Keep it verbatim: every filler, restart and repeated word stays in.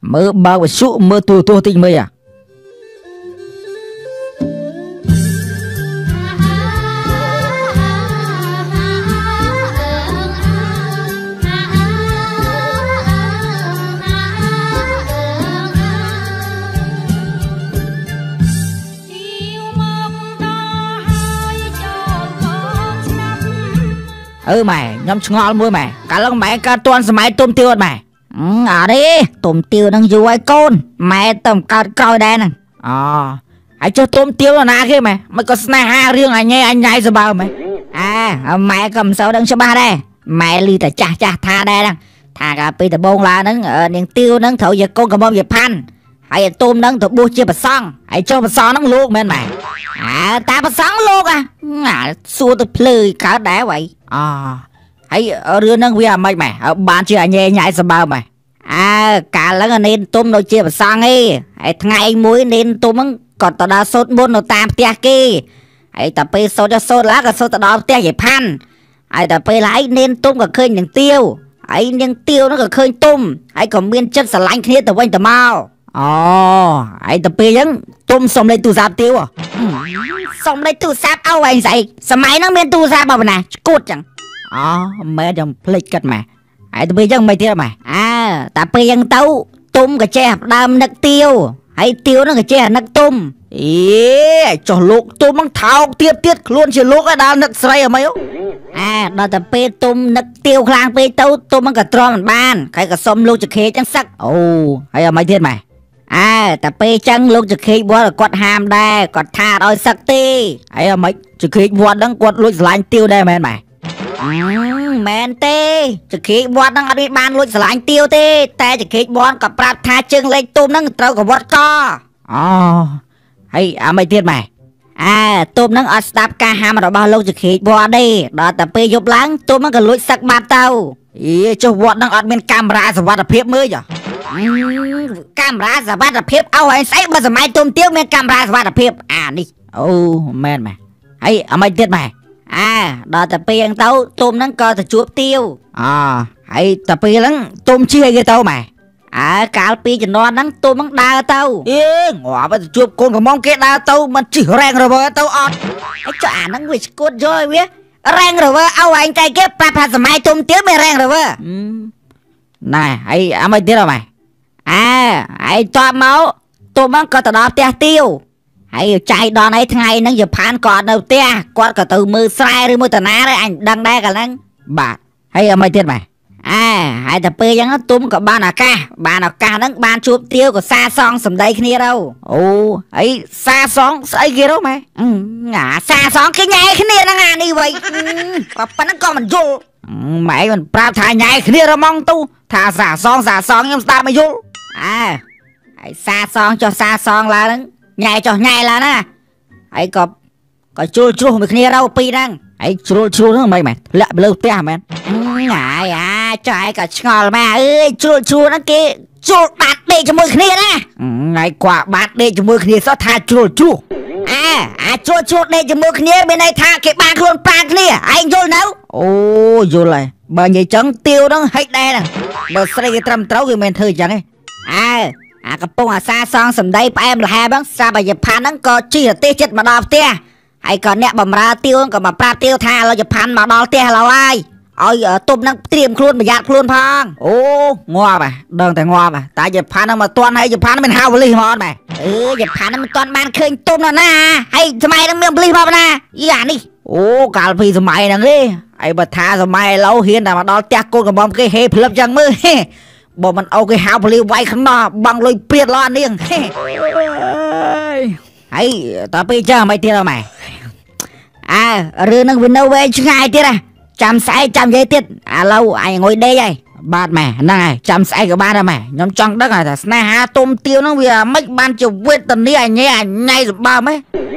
មើលបើវិសុមើលទូទូតិចមើលអាអឺម៉ែខ្ញុំឆ្ងល់មួយម៉ែកាលឡើងម៉ែកើតទាន់សម័យទុំទាវអត់ម៉ែអត់ទេទុំទាវនឹងយូរហើយកូនម៉ែទៅកើតក្រោយដែរហ្នឹងអូហើយចុះទុំទាវណាគេម៉ែមិនក៏ស្នេហារឿងអញឯងអញញ៉ៃសបើម៉ែអាម៉ែក៏មិនសូវដឹងច្បាស់ដែរម៉ែលឺតែចាស់ចាស់ថាដែរហ្នឹងថាកាលពីដំបងឡាហ្នឹងនាងទាវហ្នឹងត្រូវជាកូនកំមុំជាផាន់ហើយទុំហ្នឹងទៅបួសជាប្រសង់ហើយចុះប្រសង់ហ្នឹងលោកមែនម៉ែអើតាប្រសង់លោកអាសួរទៅភ្លឺកើតដែរវ៉ៃអូហើយរឿងហ្នឹងវាអាម៉េចម៉ែបានជាអញញ៉ៃសបើម៉ែអើកាលហ្នឹងនេនទុំនៅជាប្រសង់ឯងហើយថ្ងៃមួយនេនទុំហ្នឹងក៏ទៅដល់សូត្រមុននៅតាមផ្ទះគេហើយតែពេលសូត្រសូត្រឡាក៏សូត្រទៅដល់ផ្ទះយាយផាន់ហើយតែពេលហើយនេនទុំក៏ឃើញនាងទាវហើយនាងទាវហ្នឹងក៏ឃើញទុំហើយក៏មានចិត្តស្រឡាញ់គ្នាទៅវិញទៅមកអូហើយទៅពេលអញ្ចឹងទុំសុំលេខទូរស័ព្ទទាវសុំលេខទូរស័ព្ទឲ្យឯងស្អីសម័យហ្នឹងមានទូរស័ព្ទបើណាឈួតចឹងអូមែនខ្ញុំភ្លេចគិតម៉ែហើយទៅពេលអញ្ចឹងមិនទៀតម៉ែអើតែពេលអញ្ចឹងទៅទុំក៏ចេះដើមនឹកទាវហើយទាវហ្នឹងក៏ចេះនឹកទុំអេចុះលោកទុំហ្នឹងថោកទៀតទៀតខ្លួនជាលោកឯដល់នឹកស្រីអីអើដល់តែពេលទុំនឹកទាវខ្លាំងពេកទៅទុំហ្នឹងក៏ទ្រាំមិនបានហើយក៏សុំលោកចខេចឹងសឹកអូហើយអីមិនទៀតម៉ែអើតែពេលចឹងលោកចខេវត្តគាត់ហាមដែរគាត់ថាអត់ឲ្យសឹកទេហើយអីមិនចខេវត្តហ្នឹងគាត់លួចស្រឡាញ់ទាវដែរមែនម៉ែមែនទេចខេវត្តហ្នឹងអត់មានបានលួចស្រឡាញ់ទាវទេតែចខេវត្តក៏ប្រាប់ថាជើងលេខទុំហ្នឹងត្រូវកវត្តកអូហើយអីមិនទៀតម៉ែអើទុំហ្នឹងអត់ស្ដាប់ការហាមរបស់លោកចខេវត្តទេដល់តែពេលយប់ឡើងទុំហ្នឹងក៏លួចសឹកបាត់ទៅអីចុះវត្តហ្នឹងអត់មានកាមេរ៉ាសុវត្ថិភាពមើលចុះកាមេរ៉ាសុវត្ថិភាពឲ្យឯងស្អីបើសម័យទុំទាវមានកាមេរ៉ាសុវត្ថិភាពអានេះអូមែនម៉ែហើយអីមិនទៀតម៉ែអើដល់តែពេលហ្នឹងទៅទុំហ្នឹងក៏ទៅជួបទាវអូហើយតែពេលហ្នឹងទុំជិះឲ្យគេទៅម៉ែអើកាលពីជំនាន់ហ្នឹងទុំហ្នឹងដើរទៅអេងាប់ទៅជួបកូនកំមុំគេដើរទៅមិនជិះរ៉ែងរវើទៅអត់ហើយចុះអាហ្នឹងវាស្គួតយកឲ្យវារ៉ែងរវើឲ្យឯងតែគេប្រាប់ថាសម័យទុំទាវមានរ៉ែងរវើណែហើយអាមិនទៀតម៉ែអើហើយតបមកទុំហ្នឹងក៏ទៅដល់ផ្ទះទាវហើយចាយដល់ឯថ្ងៃហ្នឹងយាយផានក៏អត់នៅផ្ទះគាត់ក៏ទៅមើលស្រែឬមើលតាណាដែរអញដឹងដែរកាលហ្នឹងបាទហើយអ្មេចទៀតម៉ែអើហើយតែពេលអញ្ចឹងទុំក៏បានឱកាសបានឱកាសហ្នឹងបានជួបទាវក៏សាសងសម្ដីគ្នាទៅអូហើយសាសងស្អីគេទៅម៉ែអាសាសងគេញ៉ែគ្នាហ្នឹងអានេះវិញក៏ប៉ុណ្ណឹងក៏មិនយល់ម៉ែមិនប្រាប់ថាញ៉ែគ្នារម៉ងទៅថាសាសងសាសងខ្ញុំស្ដាប់មិនយល់អើហើយសាសងចុះសាសងឡើងហ្នឹងញ៉ែចុះញ៉ែឡើងណាហើយក៏ក៏ជ្រុលជ្រុះមួយគ្នាទៅពីរហ្នឹងហើយជ្រុលជ្រុលហ្នឹងមិនមែនលាក់ទៅលើផ្ទះមែនហើយអាចុះឯងក៏ឆ្ងល់ម៉ែអើយជ្រុលជ្រុលហ្នឹងគេជ្រុលបាត់ដេកជាមួយគ្នាណាហើយគាត់បាត់ដេកជាមួយគ្នាសោះថាជ្រុលជ្រុះអើអាជ្រុលជ្រុះដេកជាមួយគ្នាមានន័យថាគេបានខ្លួនប្រាណគ្នាឯងយល់នៅអូយល់ហើយបើនិយាយចឹងទាវហ្នឹងហិចដែរហ្នឹងបើស្រីគេត្រឹមត្រូវគេមិនធ្វើចឹងទេអើអាកំពុងអាសាសងសម្ដីផ្អែមល្ហែមហ្នឹងសាបយផានហ្នឹងក៏ជិះរទេះចិត្តមកដល់ផ្ទះហើយក៏អ្នកបំរើទាវក៏មកប្រាប់ទាវថាលោកយផានមកដល់ផ្ទះឡើយហើយឲ្យទុំហ្នឹងត្រៀមខ្លួនប្រយ័ត្នខ្លួនផងអូងាប់ហ่ะដឹងតែងាប់ហ่ะតែយផានហ្នឹងមកតន់ហើយយផានមិនហៅប៉ូលីសមកអត់ម៉ែអឺយផានហ្នឹងមិនតន់បានឃើញទុំនោះណាហើយសម័យហ្នឹងមានប៉ូលីសមកណាយីអានេះអូកាលពីសម័យហ្នឹងទេហើយបើថាសម័យឥឡូវហ៊ានតែមកដល់ផ្ទះកូនកំមុំគេហេភ្លឹបចឹងមើលបើមិនអូគេហៅប៉ូលីសវាយខ្នោះបងលុយព្រាតឡោះនាងហើយតើពេលចឹងមិនទៀតអត់ម៉ែអើរឿងហ្នឹងវានៅវែងឆ្ងាយទៀតហ่ะចាំស្អែកចាំនិយាយទៀតឥឡូវអញងុយដេកហើយបាទម៉ែហ្នឹងហើយចាំស្អែកក៏បានដែរម៉ែខ្ញុំចង់ដឹងថាស្នេហាទុំទាវហ្នឹងវាមិនបានជាវេទនាអញញ៉ៃអញញ៉ៃសម្បើមហ៎